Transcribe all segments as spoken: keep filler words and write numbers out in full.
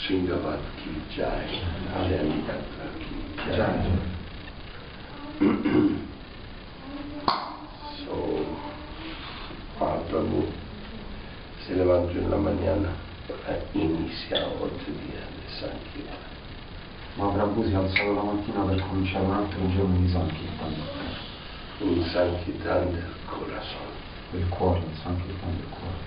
Sringavat ki jai, Jayantatra ki jai. So, Mahaprabhu se levantó en la mañana para iniciar otro día de Sankirtan. Mahaprabhu si è alzato la mattina per cominciare un altro giorno di Sankirtan. Un Sankirtan del corazón. Del cuore, un Sankirtan del cuore.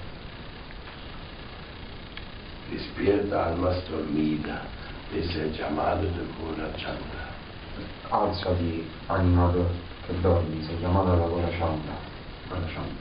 Despierta almas dormida, es el llamado de Gorachandra. Alzati, anima che dormi, sei chiamata da Gorachandra. Gorachandra.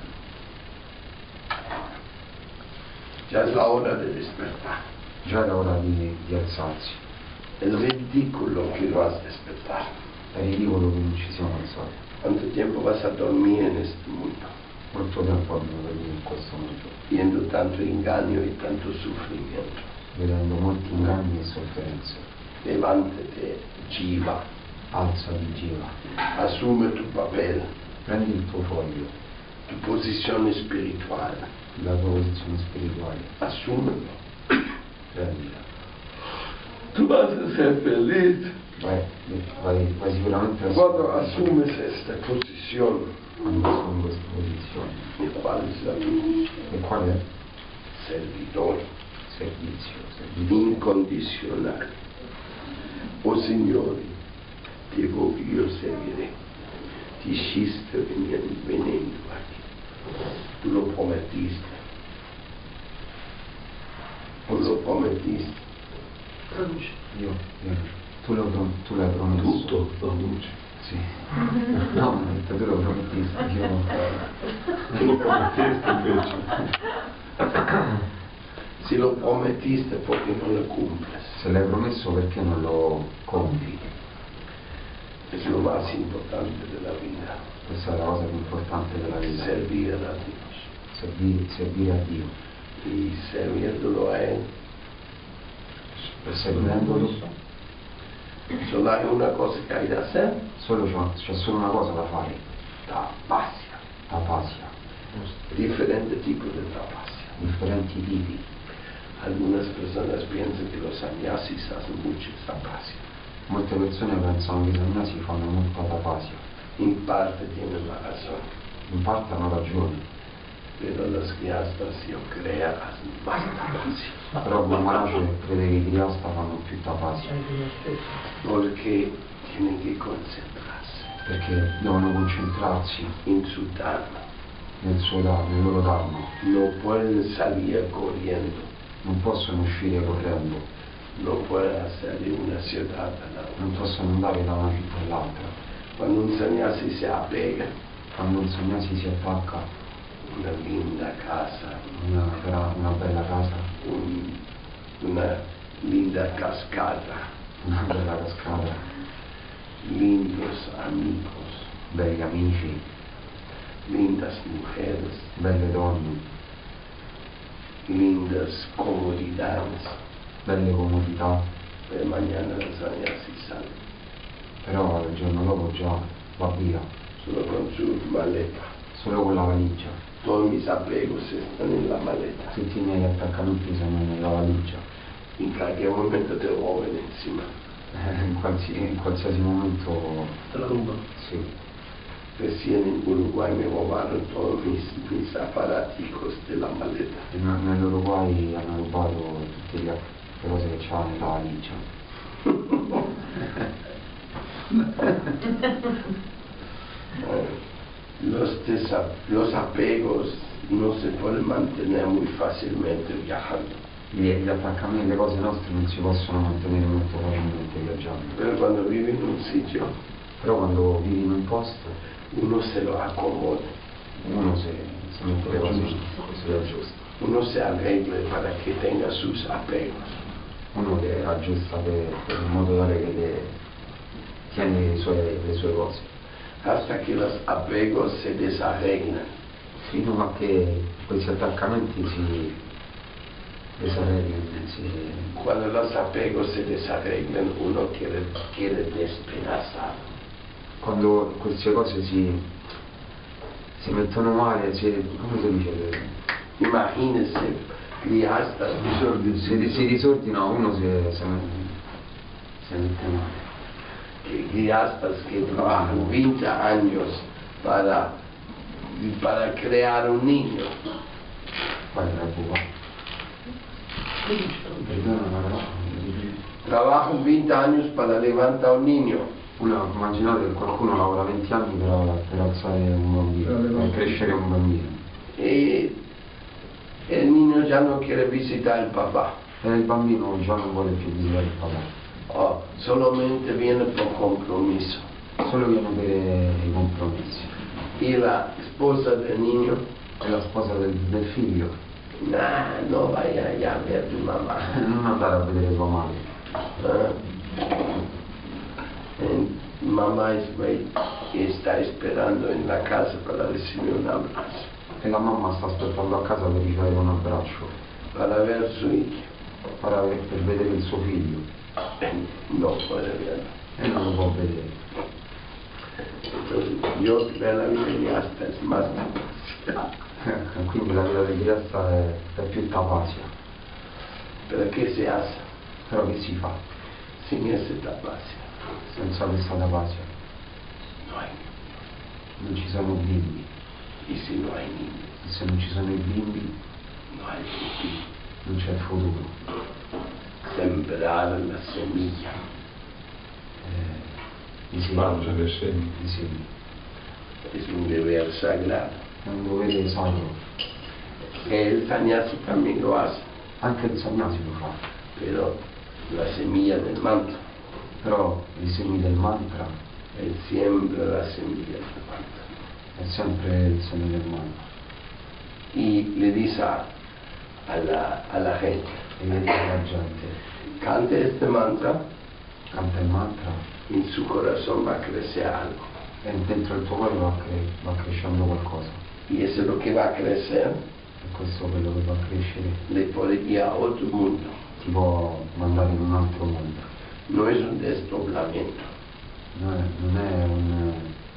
Ya es la hora de despertar. Già è l'ora di, di alzarsi. Es ridículo que no has despertado. È ridicolo che non ci siamo alzati. ¿Cuánto tiempo vas a dormir en este mundo? Molto tempo abbiamo dormito in questo mondo, Viendo tanto engaño y tanto sufrimiento. vedendo molti inganni e sofferenze. Levántate, Jiva. Alzati, Jiva. Asume tu papel, Prendi il tuo foglio, tu posición espiritual. la tua posizione spirituale. Asúmelo. Prendila. Tú vas a ser feliz Vai, vai, vai sicuramente a cuando asumes esta posición. quando sono in questa posizione. ¿Y cuál es la tuya? E qual è? Servidor Servizio, servizio. incondicional. Oh Signori, ti voglio seguire. Ti sciste venendo aquí. Tú lo prometiste. Tú lo prometiste. Traduce. Io, io. Tu, lo, tu l'hai promesso. Tutto traduce. Sì. No, ho detto tu lo promettiste. Io Tu lo prometiste invece. Se lo prometiste perché non lo cumples. se l'hai promesso perché non lo compi? Es lo más importante de la vida. Questa è la cosa più importante della vita. Servir a Dios. Servire, servire a Dio. Y sirviéndolo a Él. Perseguendolo Solo hay una cosa que hay de hacer. solo c'è, c'è solo una cosa da fare. Tapasya. Tapasya. Diferente tipo de tapasya. Differenti tipi. Algunas personas piensan que los sannyasis hacen mucho tapasya. Molte persone pensano che i sannyasi fanno molta tapasya. En parte tienen la razón. In parte hanno ragione, Pero los grihastas, yo creo, hacen más tapasya. però Guru Maharaj crede che i grihasta fanno più tapasya, Porque tienen que concentrarse perché devono concentrarsi en su dharma. nel, suo, dharma, nel loro dharma. No pueden salir corriendo. Non possono uscire correndo, No pueden hacer de una ciudad a la non otra. possono andare da una città all'altra. Cuando un sannyasi se apega Quando un sannyasi si attacca a una linda casa, una, gra- una bella casa, un- una linda cascada, una bella cascata, lindos amigos, belli amici, lindas mujeres, belle donne, lindas comodidades, belle comodità, pero mañana el sannyasi sale però il giorno dopo già va via, solo con su maleta. solo con la valigia. Todos mis apegos están en la maleta. Tutti i miei attaccamenti sono nella valigia. En cualquier momento te roben encima. Eh, in, qualsi- in qualsiasi momento, Te la ruba. sì. Recién en Uruguay me robaron todos mis, mis aparaticos de la maleta. In- Nell'Uruguay hanno rubato tutte le le cose che c'ha nella valigia. Los, desa- los apegos no se pueden mantener muy fácilmente viajando. Gli, gli attaccamenti, le cose nostre non si possono mantenere molto facilmente viaggiando. Pero cuando vive en un sitio, Però quando vivi in un posto, uno se lo acomoda, uno si, si mette le cose, si le aggiusta. uno se arregla para que tenga sus apegos. Uno le aggiusta per, per in modo tale che le, tiene le sue, le sue cose. Hasta que los apegos se desarreglan. Fino a che questi attaccamenti si desarreglano, si, Cuando los apegos se desarreglan, uno quiere, quiere despedazar. quando queste cose si, si mettono male, si, come si dice? Imagínese criastas, Se si disordina uno si, si, se mette male. que criastas que trabajan veinte años para, para crear un niño. Guarda la pupa. Perdona, però. Trabajan veinte años para levantar un niño. Uno, immaginate che qualcuno lavora venti anni per, per alzare un bambino, per crescere un bambino. Y el niño ya no quiere visitar al papá. E il bambino già non vuole più visitare il papà. Oh, solamente viene por compromiso. Solo viene per i compromessi. Y la esposa del niño, È la sposa del, del figlio. nah, no vaya allá a ver tu mamá. Non andare a vedere tua madre. Ah. Eh, mamá es güey, que está esperando en la casa para recibir un abrazo, E la mamma sta aspettando a casa per ricevere un abbraccio, para ver su hijo. per, per vedere il suo figlio. Eh, No puede verlo. E non lo può vedere. Entonces, yo creo la vida de hasta es más demasiado. Quindi la vita del Criasta è, è più tapasia. Pero ¿qué se hace Però che si fa sin esa tapacia? senza questa tapasia? No hay. Non ci sono bimbi. Y si no hay niños, E se non ci sono i bimbi no hay futuro. non c'è futuro. Sembrar la semilla. Eh, i semi, Mangia le semi. i semi. Es un deber sagrado. È un dovere sacro. El sannyasi también lo hace, Anche il sannyasi lo fa. pero la semilla del mantra, Però i semi del mantra él siembra la semilla del mantra. è sempre il seme del mantra. Y le dice a, a la, a la gente, E vedi che la gente cante este mantra, canta il mantra en su corazón va a crecer algo. e dentro il tuo cuore va, cre- va crescendo qualcosa. Y eso es lo que va a crecer, E questo è quello che va a crescere. le puede guiar a otro mundo. Ti può mandare in un altro mondo. No es un desdoblamiento, Non è, non è un,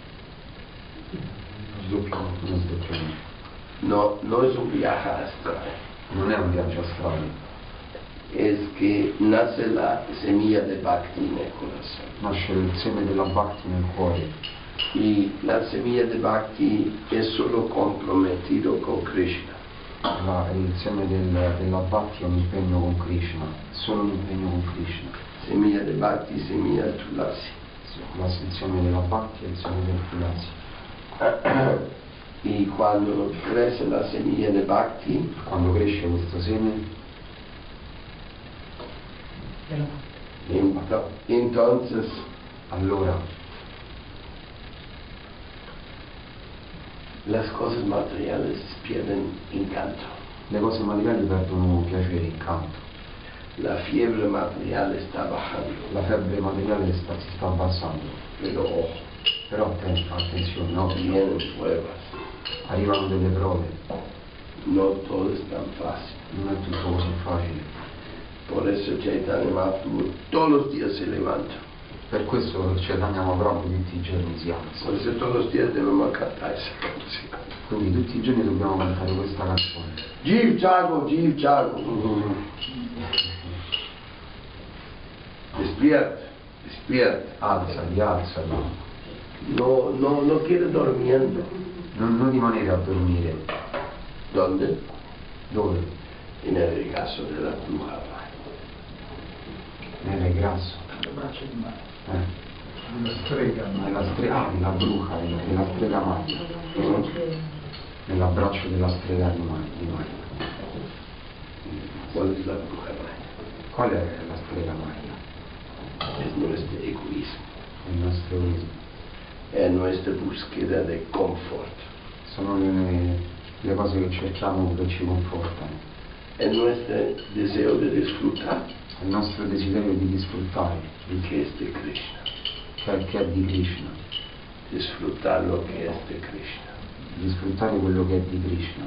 Sdoppiamento. uno sdoppiamento. no, no es un viaje astral, Non è un viaggio astrale. es que nace la semilla de Bhakti en el corazón. Nasce il seme della Bhakti nel cuore. Y la semilla de Bhakti es solo comprometido con Krishna. La, il seme del, della Bhakti è un impegno con Krishna. Solo un impegno con Krishna. Semilla de Bhakti, semilla de Tulasi. La, il seme della Bhakti e il seme del Tulasi. Y cuando crece la semilla de Bhakti, Quando cresce questo seme, ento- entonces allora las cosas materiales pierden encanto. le cose materiali perdono piacere, incanto. La fiebre material está bajando, La febbre materiale sta, si sta abbassando. pero ojo, Però atten- attenzione, no? vienen pruebas. Arrivano delle prove, No todo es tan fácil. non è tutto così facile. Por eso Chaitanya Mahaprabhu todos los días se levanta. Per questo Chaitanya Mahaprabhu tutti i giorni si alza. Por eso todos los días debemos cantar esa canción. Quindi tutti i giorni dobbiamo cantare questa canzone. Jiv Jago, Jiv Jago. Despierta, despierta. Alzati, alzati. No, no, no quede durmiendo. Non, non rimanere a dormire. ¿Dónde? Dove? En el regazo de la bruja. Nel grasso. Alle braccia di mare. Eh. Una strega. Nella strega, ah, nella bruca, nella, nella strega maglia. Nell'abbraccio della strega di Maglia. Di Maglia. ¿Cuál es la bruja? Qual è la strega Maglia? Es nuestro egoísmo, Il nostro egoismo. es nuestra búsqueda de confort, Sono le, le cose che cerchiamo che ci confortano. es nuestro deseo de disfrutar, È il nostro desiderio di sfruttare que es de Krishna, che, che è di Krishna, disfrutar lo que es de Krishna. di sfruttare quello che è di Krishna.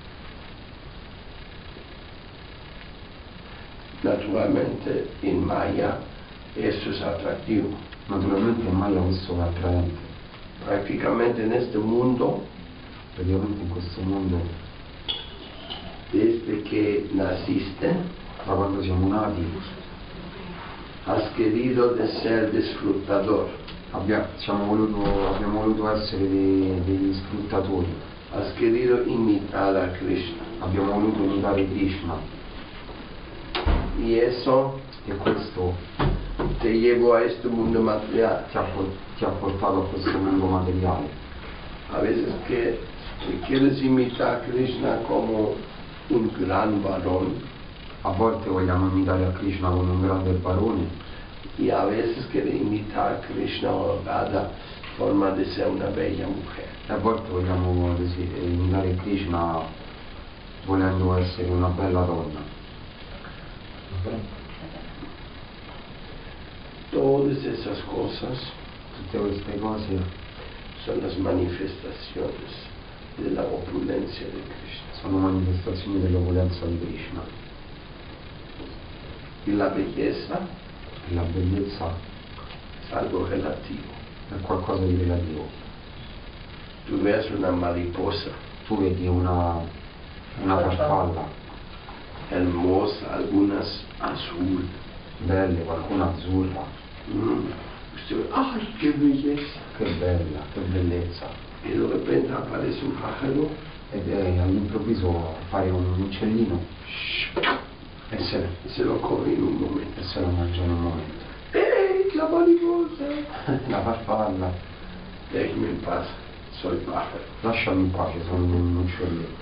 Naturalmente en Maya eso es atractivo. Naturalmente in Maya questo è attraente. Prácticamente en este mundo Praticamente in questo mondo desde que naciste, da quando siamo nati, has querido de ser disfrutador, abbia- siamo voluto- abbiamo voluto essere dei- degli sfruttatori, has querido imitar a Krishna. abbiamo voluto imitare Krishna Y eso e questo te llevó a este mundo material. ti ha, por- ti ha portato a questo mondo materiale. A veces que, que quieres imitar a Krishna como un gran varón, A volte vogliamo imitare a Krishna come un grande barone y a veces quieres imitar a Krishna o Radha forma de ser una bella mujer. e a volte vogliamo desi- imitare Krishna volendo essere una bella donna. Todas esas cosas Tutte queste cose son las manifestaciones de la opulencia de Krishna. sono manifestazioni dell'opulenza di Krishna. Y la belleza E la bellezza es algo relativo. è qualcosa di relativo. Tú ves una mariposa Tu vedi una, una farfalla hermosa, algunas azul. belle, qualcuna azzurra, Mm. Usted ve, ¡ay, qué belleza! che bella, che bellezza. Y de repente aparece un pájaro Ed è all'improvviso appare un uccellino e se, y se lo come in un momento. e se lo mangia in un momento. ¡Ey, la mariposa! La farfalla, Déjeme en paz, soy pájaro. lasciami in pace, sono un uccellino.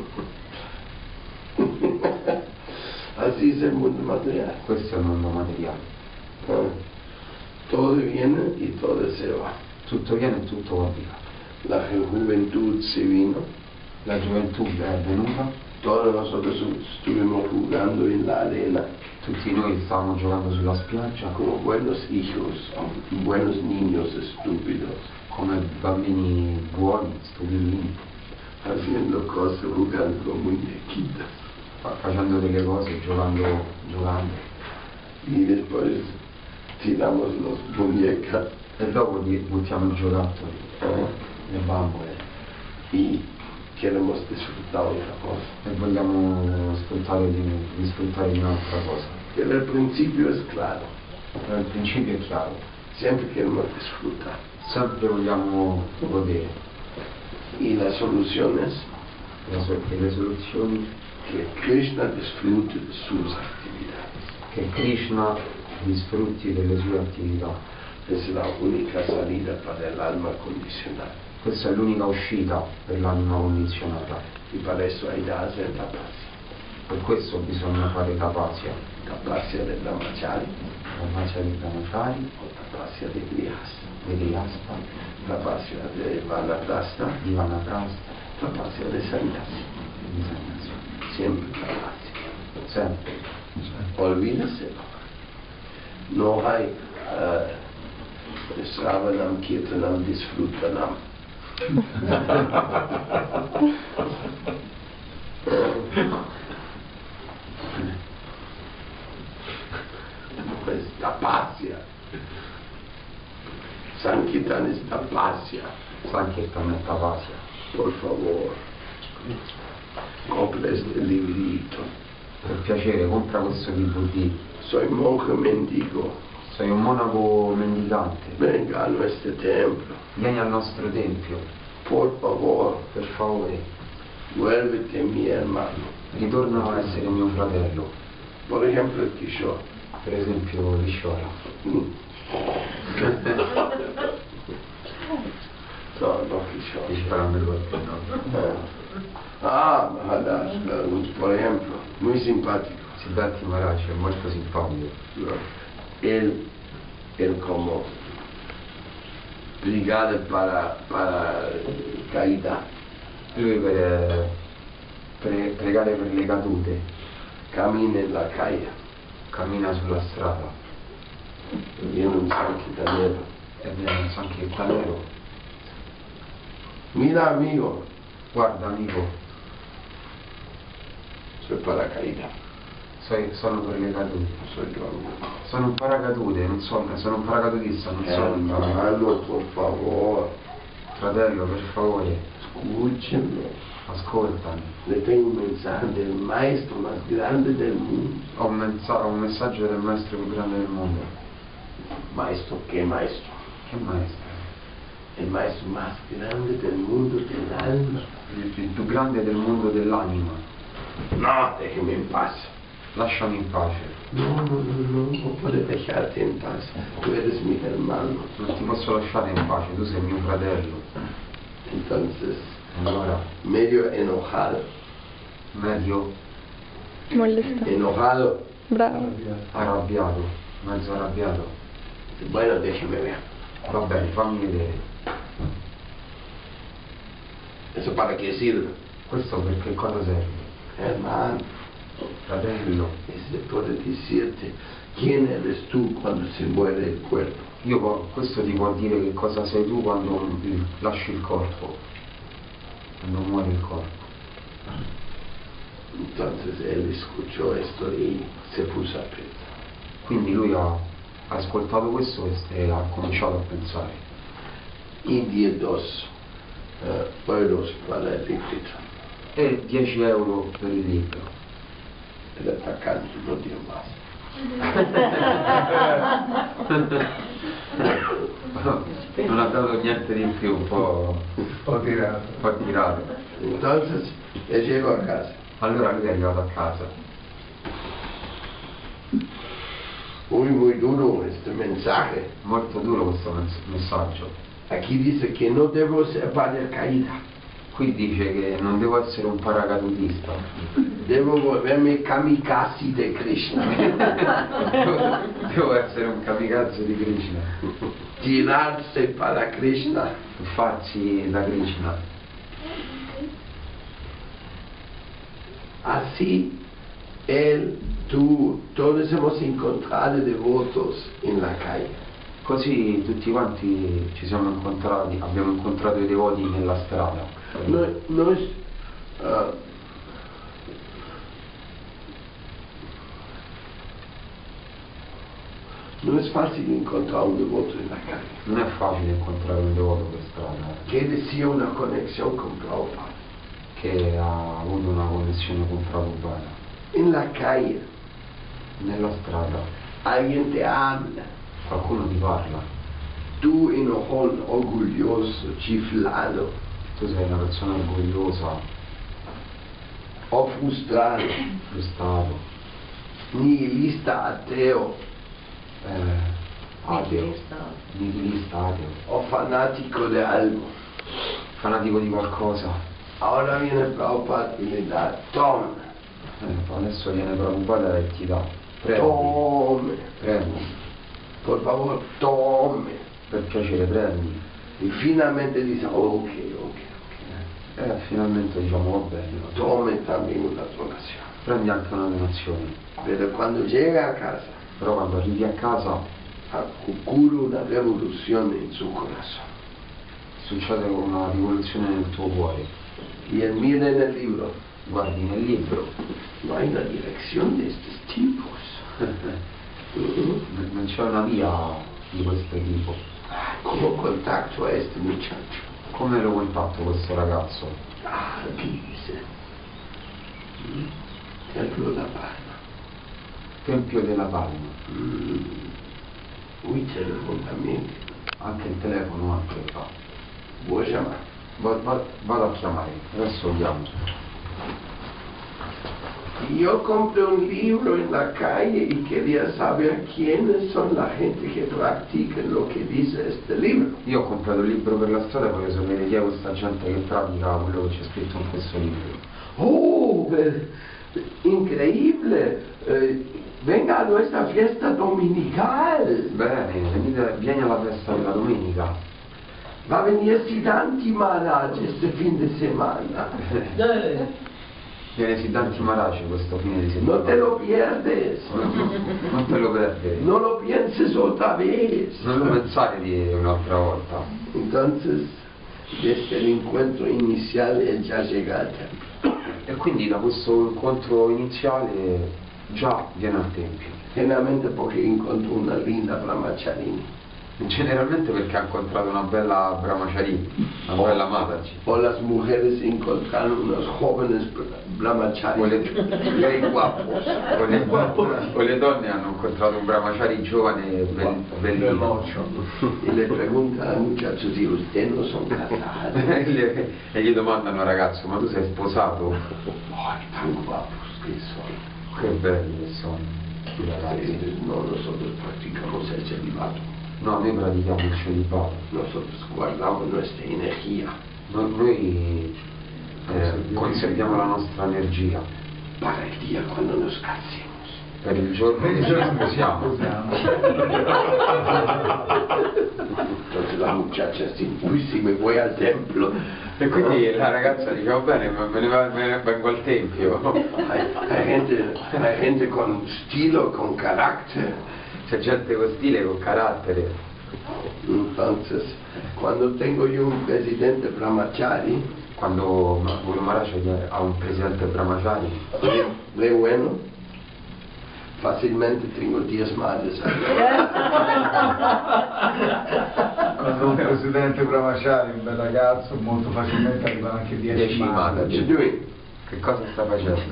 Así es el mundo material. Questo è il mondo materiale. Ah. Todo viene y todo se va. Tutto viene e tutto va via. La juventud se vino. La gioventù è venuta, Todos nosotros estuvimos jugando en la arena tutti noi stavamo giocando sulla spiaggia como buenos hijos, buenos niños estúpidos, come bambini buoni, stupidini, haciendo cosas, jugando con muñequitas. fa- facendo delle cose, giocando, giocando. Y después tiramos los muñecas E dopo di- buttiamo i giocattoli, eh, le bambole, y queremos disfrutar otra cosa. e vogliamo sfruttare di, di sfruttare di un'altra cosa. Pero el principio es claro, Però il principio è chiaro, siempre queremos disfrutar. sempre vogliamo godere. Y las soluciones, Le, so- e le soluzioni que Krishna disfrute de sus actividades. che Krishna disfrutti delle sue attività. Es la única salida para el alma condicionada. Questa è l'unica uscita per l'anima condizionata. Y para eso hay que hacer tapasya. Per questo bisogna fare tapasya, Tapasya de brahmachari, tapasya di brahmachari, o tapasya de grihas, di grihasta, tapasya de vanaprastha, di vanaprastha, tapasya de sannyasi. di sannyasi. Siempre tapasya. Sempre. Olvídese. No hay uh, Sravanam, Kirtanam, Disfrutanam. Pues tapasya. Sankirtan es tapasya. Sankirtan è tapasya. Por favor, compra este librito. Per piacere, compra questo D V D. Soy monje mendigo. Sei un monaco mendicante. Venga a nuestro templo. Vieni al nostro tempio, Por favor, per favore. vuélvete mi hermano. Ritorna a essere mio fratello. Por ejemplo, el Kishore. Per esempio Vishwara. Mm. No, no Kishore. Vishwara me lo ricordo. Eh. Ah, Maharaj, eh, por ejemplo, muy simpático. Siddhartha Maharaj è molto simpatico. ¿No? Él, él como brigada para, para caída, Lui per, per pregare per le cadute camina en la calle, cammina sulla strada viene un sanquitanero. e viene un sankirtanero. Mira amigo, Guarda amico, soy para caída, so- sono per le cadute. soy tu amigo. Sono un paracadute, non so, sono un paracadutista, non so. Hermano, por favor, Fratello, per favore, escúcheme. ascoltami. Le tengo un mensaje del maestro más grande del mundo. Ho un, mensa- ho un messaggio del maestro più grande del mondo. Maestro, ¿qué maestro? Che maestro? El maestro más grande del mundo del alma. Il, il più grande del mondo dell'anima. No, déjeme en paz. Lasciami in pace. No, no, no, no, no puedo dejarte en paz. Tú eres mi hermano. Non ti posso lasciare in pace, tu sei mio fratello. Entonces, Allora, medio enojado, medio Molesta. enojado. Bravo. arrabbiato, mezzo arrabbiato. Bueno, déjeme ver. Va bene, fammi vedere. ¿Eso para qué sirve? Questo per che cosa serve? Hermano, Fratello, ese puede decirte quién eres tú cuando se muere el cuerpo. io po- questo ti può dire che cosa sei tu quando il- lasci il corpo, quando muore il corpo. Entonces él escuchó esto y se puso a pensar. Quindi lui ha, ha ascoltato questo e, e ha cominciato a pensare. Y dio dos eh, euros para el librito. E dieci euro per il libro. El atacante no dio más. Non ha dato niente di più, un po', Ho tirato. un po' tirato. Entonces él llegó a casa. Allora lui è arrivato a casa. Muy, muy duro este mensaje. Molto duro questo mens- messaggio. Aquí dice que no debo ser paracaídas. Qui dice che non devo essere un paracadutista. Debo volverme kamikaze de Krishna. Devo essere un kamikaze di Krishna. Tirarse para Krishna. Farsi da Krishna. Así, él, tú, todos hemos encontrado devotos en la calle. Così tutti quanti ci siamo incontrati, abbiamo incontrato i devoti nella strada. No, no es, ah, no es fácil encontrar un devoto en la calle Non è facile incontrare un devoto per strada que decía una conexión con Prabhupada. che ha avuto una connessione con Prabhupada. En la calle, Nella strada alguien te habla, qualcuno ti parla, tú enojón, orgulloso, chiflado tu sei una persona orgogliosa, o frustrado, frustrato, nihilista, ateo eh, ateo, nihilista, ateo, o fanático de algo. fanatico di qualcosa. Ahora viene Prabhupada y le da, toma, Eh, adesso viene Prabhupada e ti dà, prego, tome, prego, por favor, tome. per piacere prendi. Y finalmente dice, ok, ok, E eh, finalmente diciamo va bene, ok, tome también una donación. prendi anche una donazione. Pero cuando llega a casa, Però quando arrivi a casa ocurre una revolución en su corazón. succede una rivoluzione nel tuo cuore. Y él mira en el libro, Guardi nel libro, no hay una dirección de estos tipos. non c'è una via di questo tipo. ¿Cómo contacto a este muchacho? Come lo contatto questo ragazzo? Ah, dice, Templo da Palma. Tempio della Palma. Mm. Uy, teléfono también. Anche il telefono anche fa. Voy a llamar. Va- va- vado a chiamare, adesso chiamo. Yo compré un libro en la calle y quería saber quiénes son la gente que practica lo que dice este libro. Io ho comprato il libro per la strada e voglio sapere chi è questa gente che pratica quello che c'è scritto in questo libro. ¡Oh! eh, increíble! Eh, venga a nuestra fiesta dominical. Bene, venite- vieni alla festa della domenica. Va a venir Siddhanti Maharaj este fin de semana. Viene Siddhanti Maharaj questo fine di No settimana. te lo pierdes. Non te lo perdere. No lo pienses otra vez. Non lo pensare di un'altra volta. Entonces, desde el encuentro inicial, él ya llega al templo. E quindi da questo incontro iniziale già viene al tempio. Generalmente porque encontró una linda brahmacharini. Generalmente perché ha incontrato una bella brahmachari, una bella mataci. O las mujeres encontraron unos jóvenes brahmacharis muy guapos. O le, o le donne hanno incontrato un brahmachari giovane e be- bellino. Y le preguntan al muchacho si usted no son casados. e, gli, e gli domandano al ragazzo, ma tu sei sposato? Ay, tan guapos que son. Che belli che sono i ragazzi. Eh, No, nosotros practicamos el celibato. No, noi pratichiamo il celibato. Nosotros guardamos nuestra energía No- Noi eh, conserviamo la nostra energia para el día cuando nos casemos. per il giorno che ci sposiamo. Entonces la muchacha dice, uy, si me voy al templo. E quindi la ragazza dice, va bene, ma me ne, va- me ne vengo al tempio. Hay, hay gente, hay gente con estilo, con carácter. C'è gente con stile, con carattere. Entonces, cuando tengo yo un presidente brahmachari, Quando Guru Maharaj ha un presidente brahmachari, re, re bueno, fácilmente tengo diez madres. Quando un presidente brahmachari, un bel ragazzo, molto facilmente arrivano anche dieci dieci mani. What you madri. doing? Che cosa sta facendo?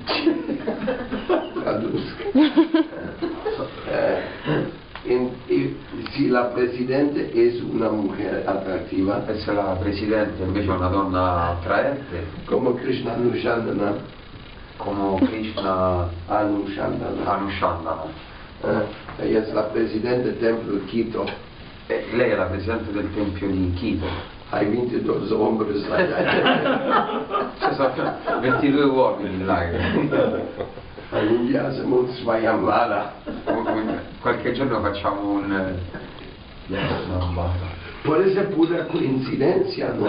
Traduzca. Eh, en- y si la presidente es una mujer atractiva, E se la presidente invece è una donna attraente, como Krishna Anushandana, come Krishna Anushandana, Anushandana, eh, ella es la presidente del templo de Quito, e lei è la presidente del tempio di Quito. hay veintidós hombres allá. Ci sono ventidue uomini là. che- Algún día hacemos un Swayamvara. Qualche giorno facciamo un... no, Puede ser pura coincidencia, ¿no?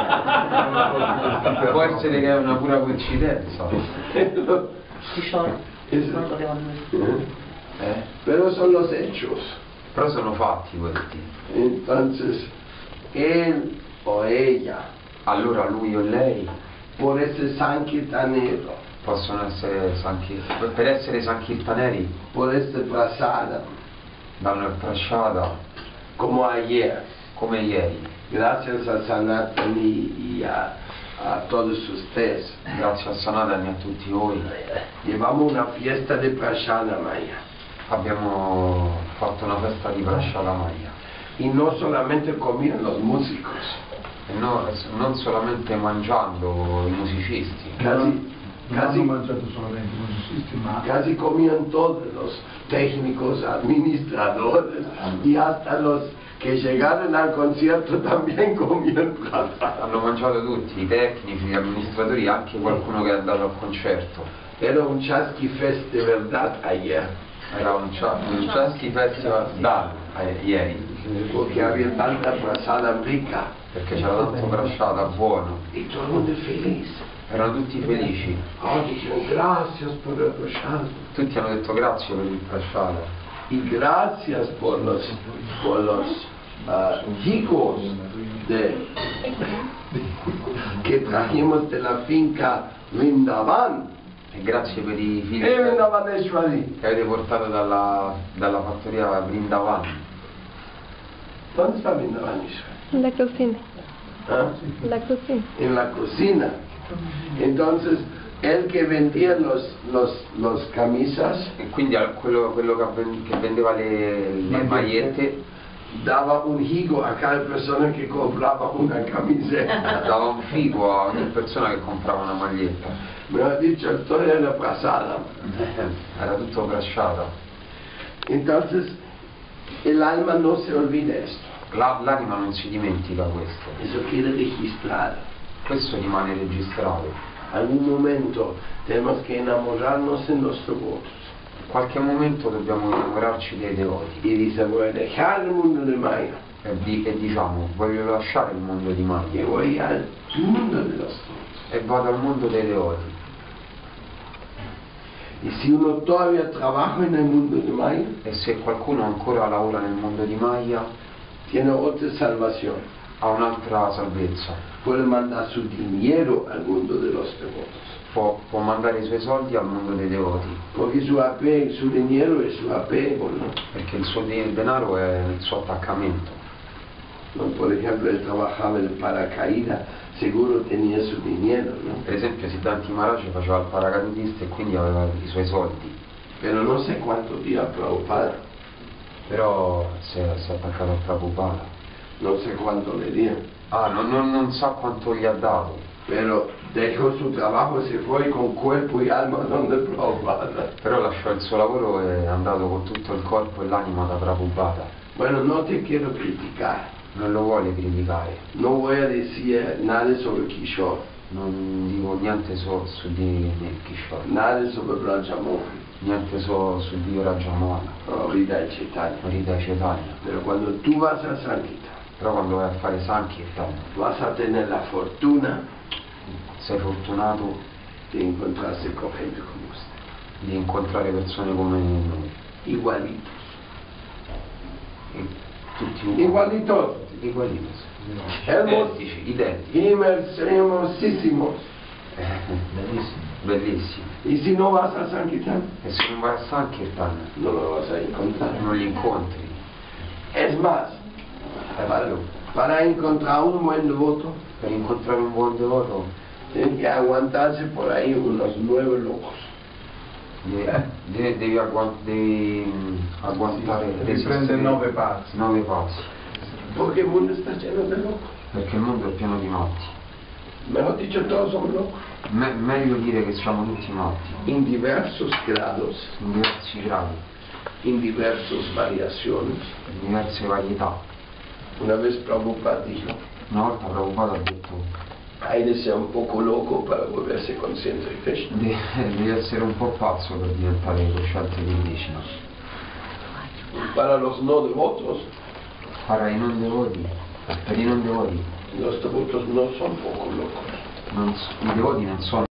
può essere che è una pura coincidenza. Kishore, Es- non potevano Eh? Pero son los hechos. Però sono fatti questi. Entonces, él o ella, Allora lui o lei por ese sankirtanero, possono essere sanchi... per essere sankirtaneri por ese prasada, danno il prasciata como ayer, come ieri. gracias a Sanatani y a, a todos ustedes, Grazie a Sanatani e a tutti voi llevamos una fiesta de Prashana Maya. abbiamo fatto una festa di Prasciata Maya. Y no solamente comían los músicos, E no- non solamente mangiando i musicisti, casi, Non casi, hanno mangiato solamente i musicisti, ma casi comían todos los técnicos, administradores y hasta los que llegaron al concierto también comían prasada. hanno mangiato tutti, i tecnici, gli amministratori, anche qualcuno che è andato al concerto. Era un chasqui fest de verdad ayer, Era un, cia- un Chasqui Festival da eh, ieri, porque había tanta prasada rica perché c'era tanto prasciata, buono. y todo el mundo feliz. Erano tutti felici, Oh, dijeron gracias por el prasada tutti hanno detto grazie per il prasciata y gracias por los, por los ah, higos de, que trajimos de la finca Vrindavan. e grazie per i figli Eh, che, Vrindavaneshwari. che avete portato dalla, dalla fattoria Vrindavan. ¿Dónde está Vrindavaneshwari? La cocina. ¿Ah? La cocina. En la cocina. Entonces, el que vendía los, los, los camisas E quindi al- quello, quello che, ven- che vendeva le, le magliette daba un higo a cada persona que compraba una camiseta. dava un figo a ogni persona che comprava una maglietta. Me ha dicho, esto era pasada. Era tutto prasciata. Entonces, el alma no se olvida esto. La- l'anima non si dimentica questo, Eso quiere registrar. questo rimane registrato. Algún momento tenemos que enamorarnos en los devotos. In qualche momento dobbiamo innamorarci dei devoti Y dice, voy a dejar el mundo de Maya e, di- e diciamo voglio lasciare il mondo di y Maya voy al mundo de los devotos. e vado al mondo dei devoti. Y si uno todavía trabaja en el mundo de Maya, E se qualcuno ancora lavora nel mondo di Maya tiene otra salvación. ha un'altra salvezza, Puede mandar su dinero al mundo de los devotos. può, può mandare i suoi soldi al mondo dei devoti, porque su, ape- su dinero es su apego, ¿no? perché il suo de- denaro è il suo attaccamento. ¿No? Por ejemplo, él trabajaba en el paracaídas, seguro tenía su dinero, ¿no? Per esempio Siddhartha Maharaj faceva il paracadutista e quindi aveva i suoi soldi, Pero no sé cuánto dio a Prabhupada, però si è, si è attaccato a Prabhupada. no sé cuánto le dio, Ah, non, non- non sa quanto gli ha dato, pero dejó su trabajo, se fue con cuerpo y alma donde Prabhupada. però lasciò il suo lavoro e è andato con tutto il corpo e l'anima da Prabhupada. Bueno, no te quiero criticar, Non lo vuole criticare, no voy a decir nada sobre Kishore, non dico niente so- su di Kishore, nada sobre Brajamohan, niente so- su di Rajamohan, ahorita el Chaitanya. Rita Chaitanya. Pero cuando tú vas a Sankirtan, Però quando vai a fare Sankirtan vas a tener la fortuna sei fortunato de encontrarse con gente como usted, di incontrare persone come noi, igualitos, e tutti uguali. igualitos, Igualitos. Hermos- Identici, identici. Himmers, hermosísimos. Bellissimo. Bellissimi. Y si no vas a Sankirtan, E se non vai a Sankirtan no lo vas a encontrar. non li incontri. Es más, para, para encontrar un buen devoto, Per incontrare un buon devoto tienen que aguantarse por ahí unos nueve locos. devi, devi, devi agguan- devi, mm, aguantare, Riprende resistere nove passi. nove passi, Porque el mundo está lleno de locos. perché il mondo è pieno di matti. Mejor dicho, todos son locos. Me- meglio dire che siamo tutti matti, En diversos grados, in diversi gradi, en diversas variaciones. in diverse varietà. Una vez Prabhupada dijo, Una volta Prabhupada ha detto hay de ser un poco loco para volverse consciente de Krishna. "De- devi essere un po' pazzo per diventare cosciente di Krishna". Para los no devotos, Para i non devoti, per i non devoti, los devotos no son poco locos. non s- i devoti non sono